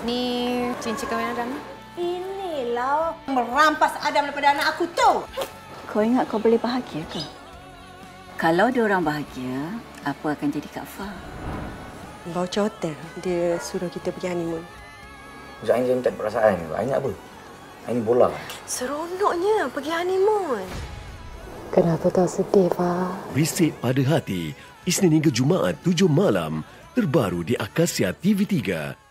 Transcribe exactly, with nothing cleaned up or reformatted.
Ni cincin kahwin Adam. Inilah merampas Adam daripada anak aku tu. Kau ingat kau boleh bahagia ke? Kalau dia orang bahagia, apa akan jadi Kak Fah? Voucher hotel. Dia suruh kita pergi honeymoon. Sekejap ini saya minta perasaan. Ini apa? Ini bola. Seronoknya pergi honeymoon. Kenapa kau sedih, Fah? Berisik pada hati, Isnin hingga Jumaat tujuh malam, terbaru di Akasia T V tiga.